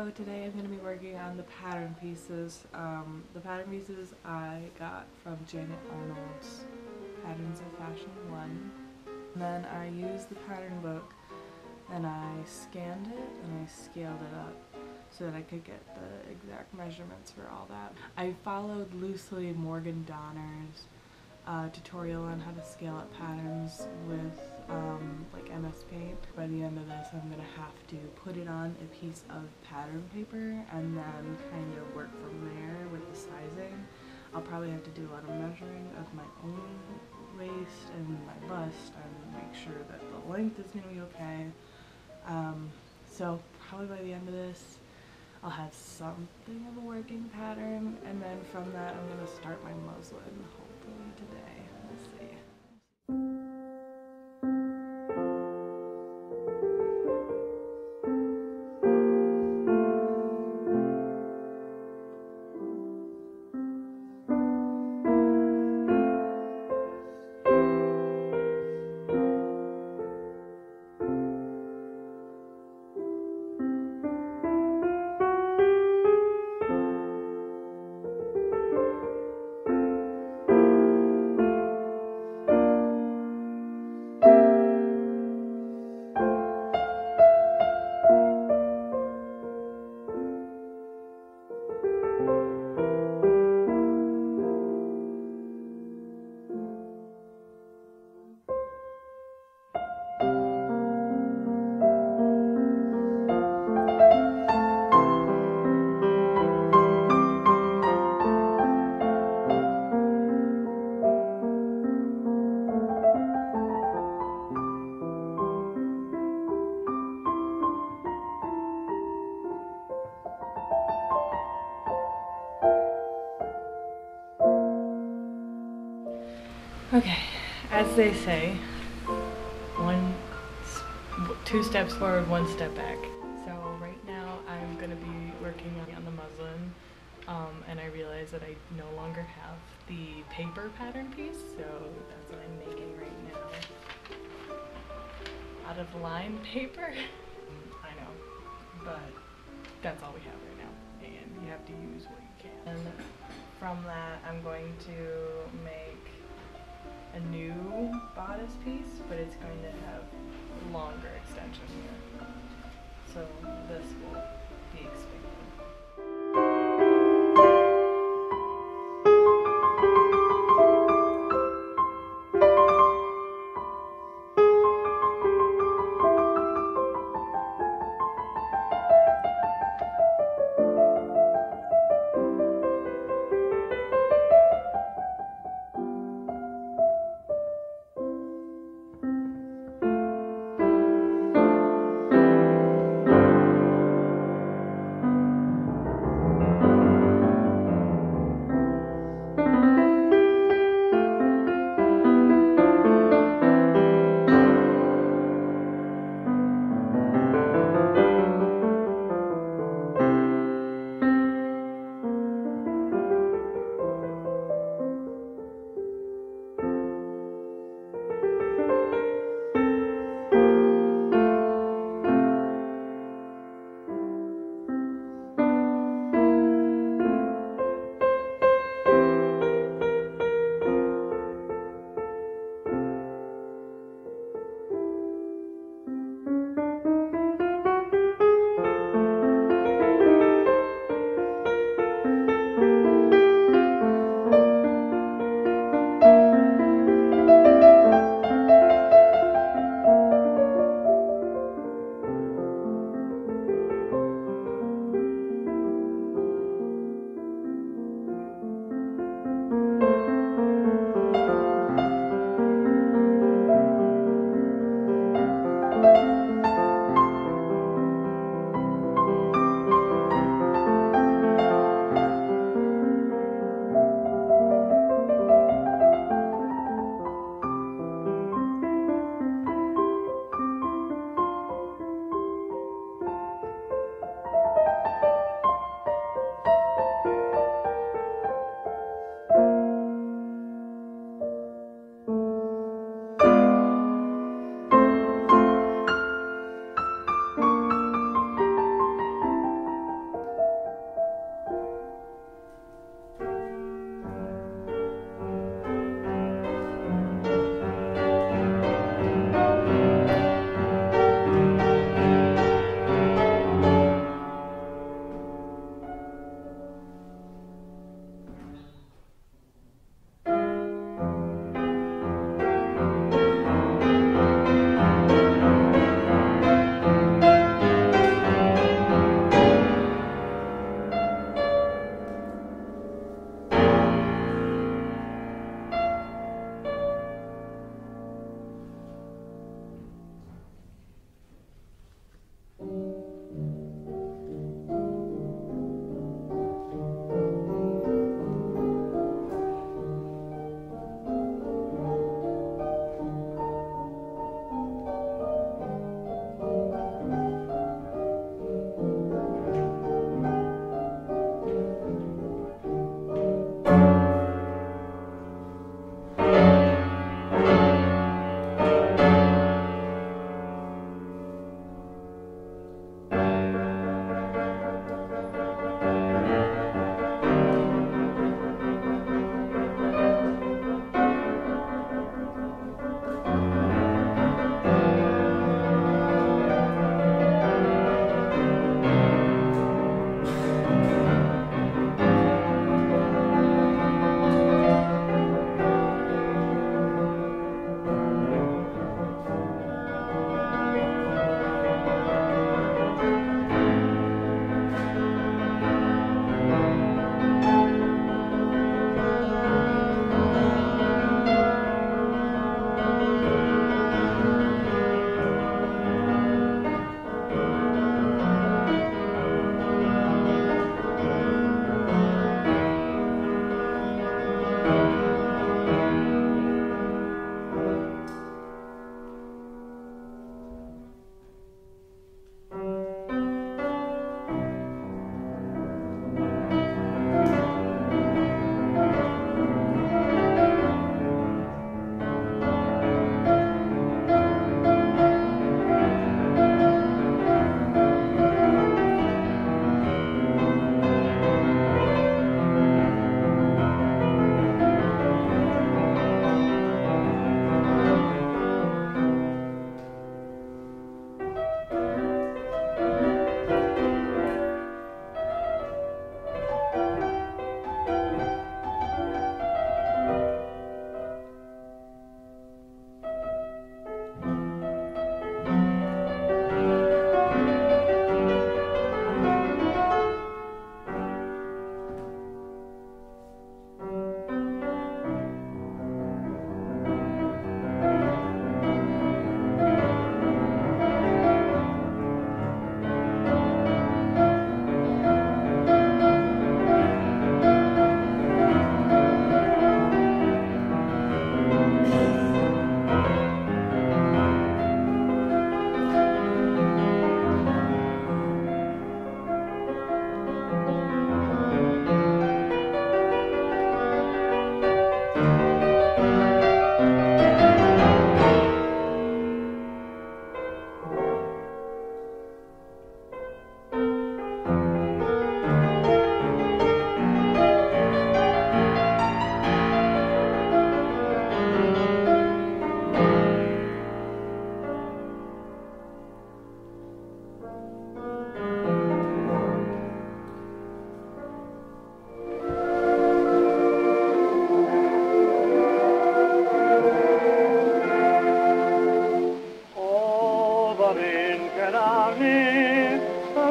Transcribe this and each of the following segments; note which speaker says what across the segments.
Speaker 1: So today I'm going to be working on the pattern pieces. The pattern pieces I got from Janet Arnold's Patterns of Fashion 1. And then I used the pattern book and I scanned it and I scaled it up so that I could get the exact measurements for all that. I followed loosely Morgan Donner's tutorial on how to scale up patterns with like MS Paint. By the end of this I'm going to have to put it on a piece of pattern paper and then kind of work from there with the sizing. I'll probably have to do a lot of measuring of my own waist and my bust and make sure that the length is going to be okay. So probably by the end of this I'll have something of a working pattern, and then from that I'm going to start my muslin hopefully today. We'll see. Okay, as they say, two steps forward, one step back. So right now I'm going to be working on the muslin, and I realize that I no longer have the paper pattern piece, so that's what I'm making right now. Out of lined paper? I know, but that's all we have right now, and you have to use what you can. And from that I'm going to make a new bodice piece, but it's going to have longer extension here. So this will be expanded.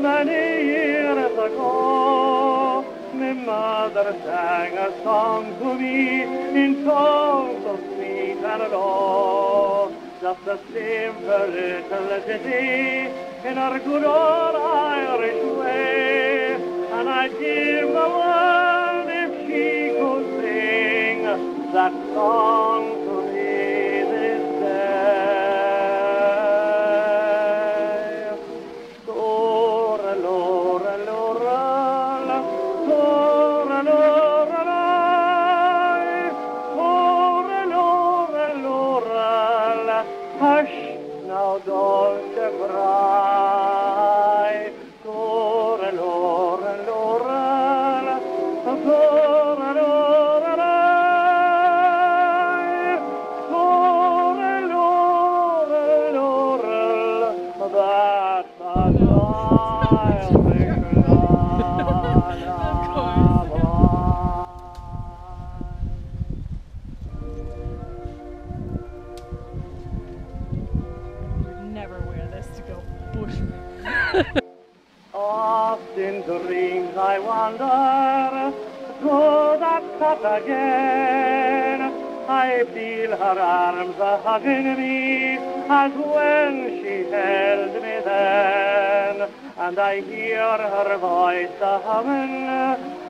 Speaker 2: Many years ago, my mother sang a song to me in tones so sweet and low. Just a simple little ditty in our good old Irish way, and I'd give the world if she could sing that song to me this day. Lora, Lora, la, Lora, Lora, la, Lora, Lora, Lora, la. Hush, now don't you cry. Lora, Lora, Lora, la, Lora, Lora, la, Lora, Lora, Lora, la. That's the
Speaker 1: Never wear this to go bush.
Speaker 2: Oft in dreams I wander to that spot again. I feel her arms a-hugging me as when she held me then, and I hear her voice a-humming,